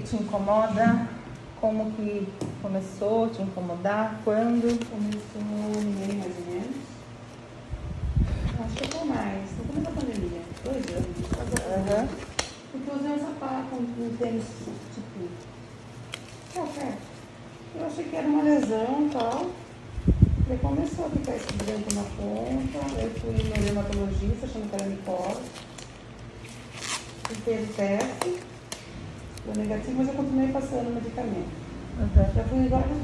te incomoda? Como que começou a te incomodar? Quando? Começou no meio, mais ou menos. Acho que foi mais. No começo da pandemia. 2 anos. Porque eu usei um sapato, um tênis, tipo, qualquer. Eu achei que era uma lesão e tal. Daí começou a ficar esse branco na ponta. Eu fui no dermatologista, achando que era micose. Fez o teste. Deu negativo, mas eu continuei passando medicamento. Já fui em vários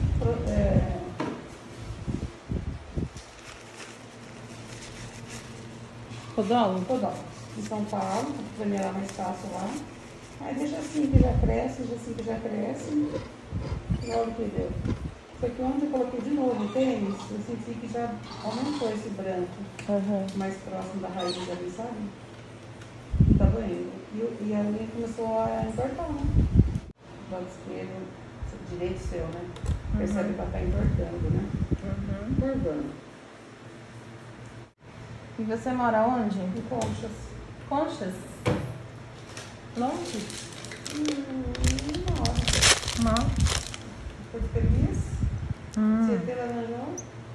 podólogos em São Paulo, para mim era mais fácil lá. Aí deixa assim que já cresce, logo que deu. Só que ontem eu coloquei de novo o tênis, eu senti que já aumentou esse branco, mais próximo da raiz ali, sabe? Tá doendo. E a unha começou a entortar, né? O lado esquerdo, direito seu, né? Percebe que ela tá entortando, né? Curvando. E você mora onde? Em Conchas. Conchas? Longe? Uma hora. Não. Foi de feliz? Você laranjou?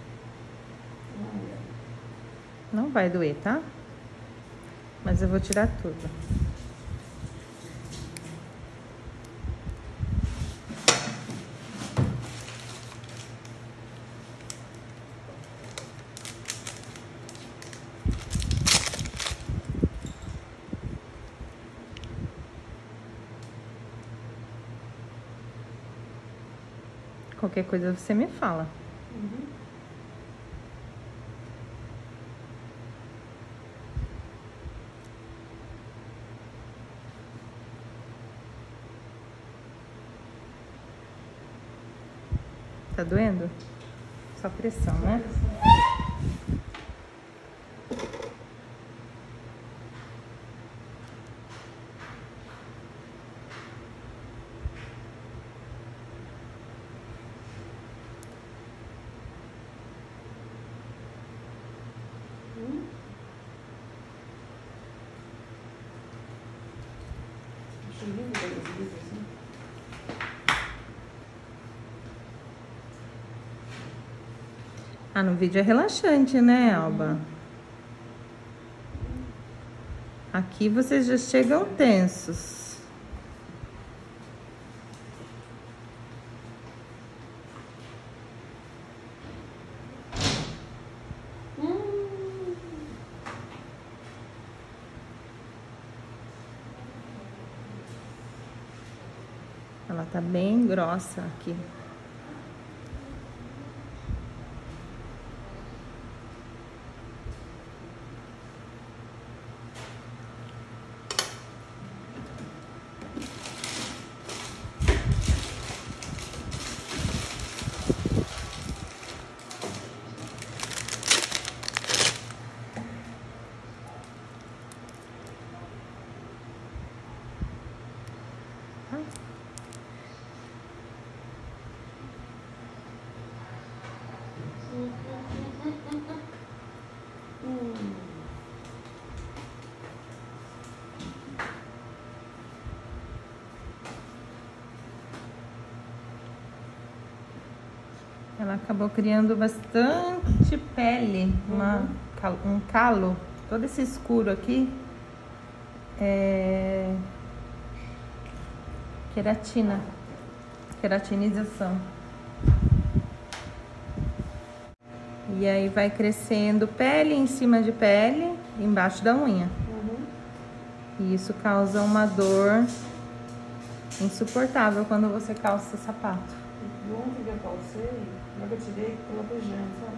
Não vai doer, tá? Mas eu vou tirar tudo. Qualquer coisa você me fala. Tá doendo? Só pressão, né? Ah, no vídeo é relaxante, né, Alba? Aqui vocês já chegam tensos. Ela tá bem grossa aqui. Ela acabou criando bastante pele, um calo. Todo esse escuro aqui é queratinização. E aí vai crescendo pele em cima de pele, embaixo da unha. E isso causa uma dor insuportável quando você calça sapato. Ontem que eu calcei, logo eu tirei, ficou latejando, sabe?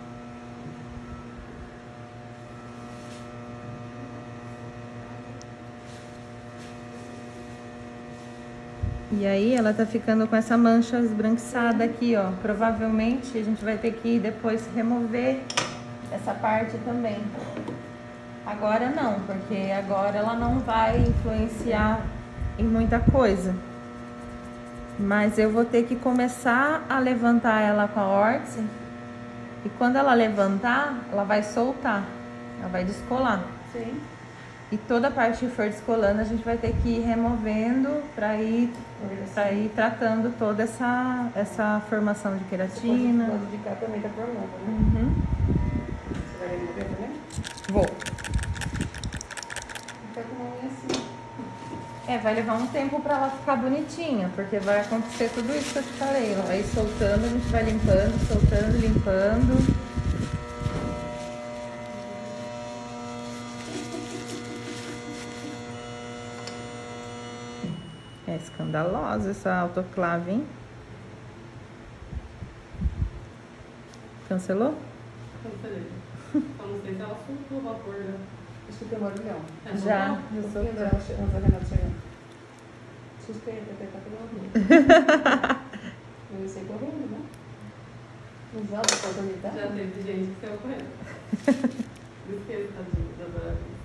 E aí ela tá ficando com essa mancha esbranquiçada aqui, ó. Provavelmente a gente vai ter que depois remover essa parte também. Agora não, porque agora ela não vai influenciar em muita coisa. Mas eu vou ter que começar a levantar ela com a órtese. E quando ela levantar, ela vai soltar. Ela vai descolar. Sim. E toda a parte que for descolando a gente vai ter que ir removendo para ir tratando toda essa formação de queratina. Você pode de cá também tá formando, né? Uhum. Você vai remover também? Vou. Fica com uma unha assim. Vai levar um tempo para ela ficar bonitinha, porque vai acontecer tudo isso que eu te falei. Ela vai soltando, a gente vai limpando, soltando, limpando. É escandalosa essa autoclave, hein? Cancelou? Cancelei. Só não sei se ela soltou o vapor, né? Acho que tem um barulhão. Já Soltou. soltou. Antes da Renata chegar. Suspeita, até tá pegando. Eu sei correndo, né? Nos altos pra dormitar. Já teve gente que saiu correndo. Por isso que ele tá de adorável.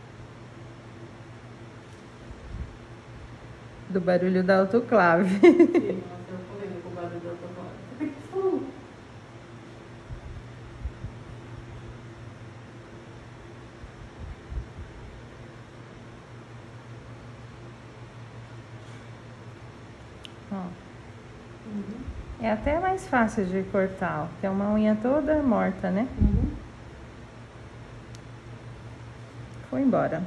Do barulho da autoclave. Sim, ela saiu correndo com o barulho da autoclave. O que você falou? Ó. Uhum. É até mais fácil de cortar, ó, que é uma unha toda morta, né? Uhum. Foi embora.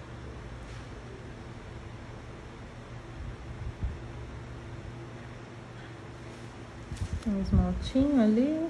Tem um esmaltinho ali.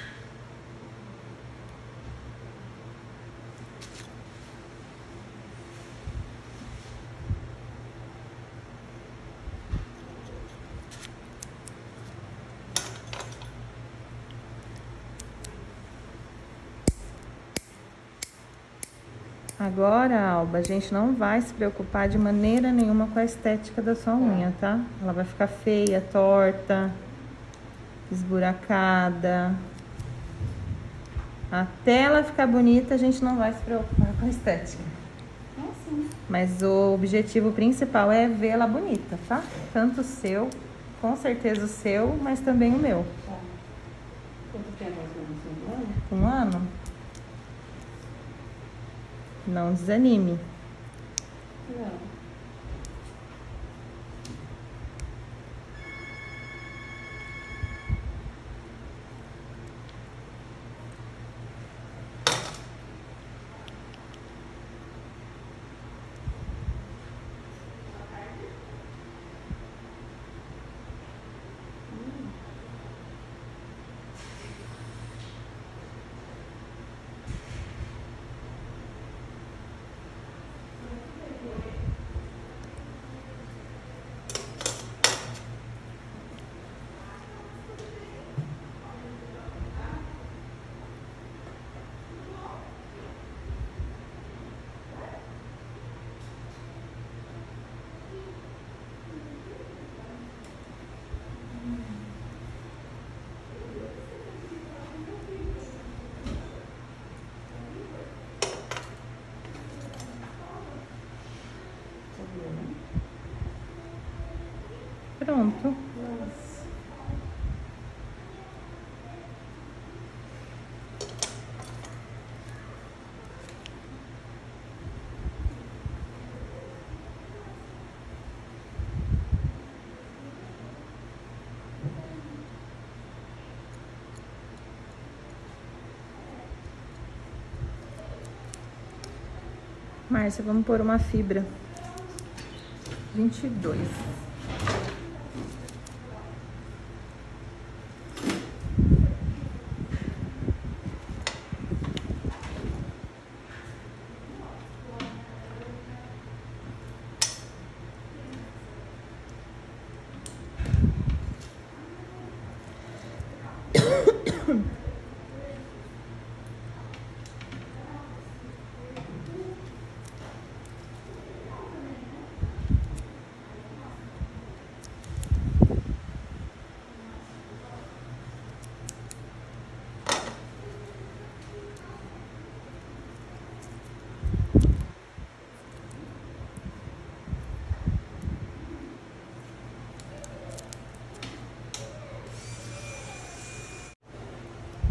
Agora, Alba, a gente não vai se preocupar de maneira nenhuma com a estética da sua unha, tá? Ela vai ficar feia, torta, esburacada. Até ela ficar bonita, a gente não vai se preocupar com a estética. Nossa. Mas o objetivo principal é vê-la bonita, tá? Tanto o seu, com certeza o seu, mas também o meu. Tá. Quanto tempo nós vamos? 5 anos? Um ano? Não desanime. Não. Pronto. Nossa. Márcia, vamos pôr uma fibra. 22.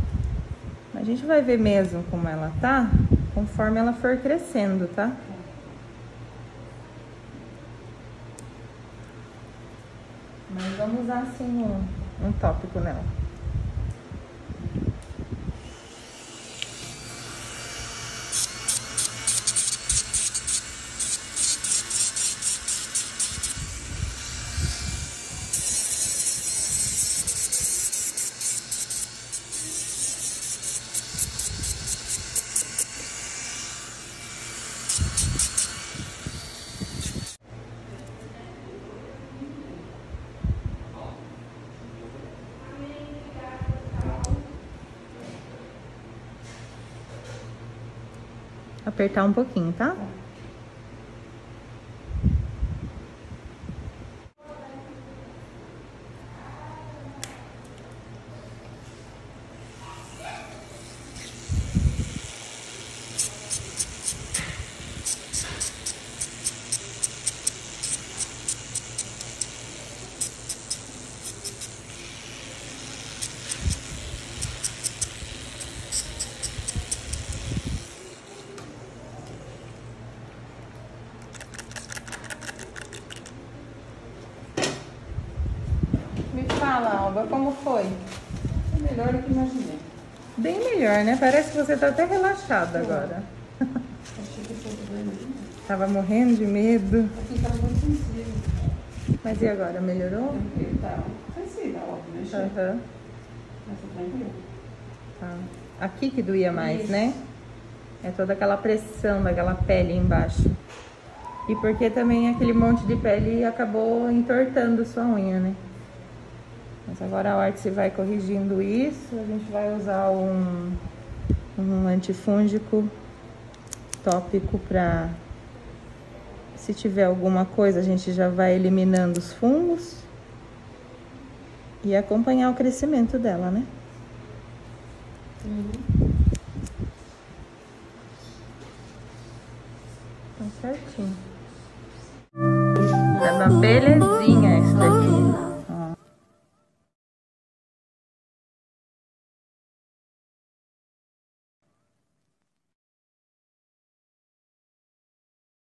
A gente vai ver mesmo como ela tá, conforme ela for crescendo, tá? vamos usar assim um tópico nela. Apertar um pouquinho, tá? Me fala, Alba, como foi? É melhor do que imaginei. Bem melhor, né? Parece que você tá até relaxada agora. Achei que fosse doer. Tava morrendo de medo. Aqui tá muito sensível. Mas e agora, melhorou? Tranquilo, tá. Sensível, óbvio, né, chefe? Aham. Mas tá tranquilo. Tá. Aqui que doía mais, Isso. né? É toda aquela pressão daquela pele embaixo. E porque também aquele monte de pele acabou entortando sua unha, né? Mas agora a Ortiz vai corrigindo isso. A gente vai usar um antifúngico tópico pra... Se tiver alguma coisa, a gente já vai eliminando os fungos. E acompanhar o crescimento dela, né? Tá certinho. É uma belezinha.